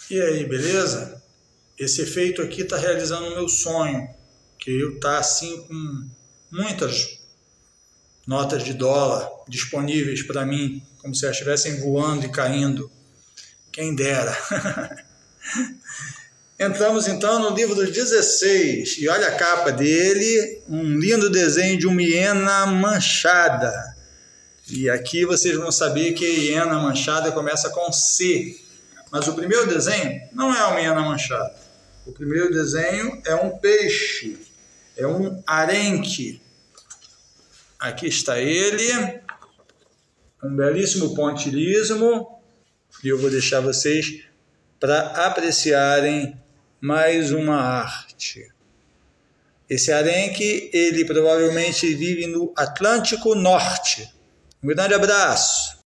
E aí, beleza? Esse efeito aqui está realizando o meu sonho, que eu tá assim com muitas notas de dólar disponíveis para mim, como se elas estivessem voando e caindo. Quem dera. Entramos então no livro 16 e olha a capa dele, um lindo desenho de uma hiena manchada. E aqui vocês vão saber que a hiena manchada começa com C. Mas o primeiro desenho não é uma hiena manchada. O primeiro desenho é um peixe, é um arenque. Aqui está ele, um belíssimo pontilhismo. E eu vou deixar vocês para apreciarem mais uma arte. Esse arenque, ele provavelmente vive no Atlântico Norte. Um grande abraço!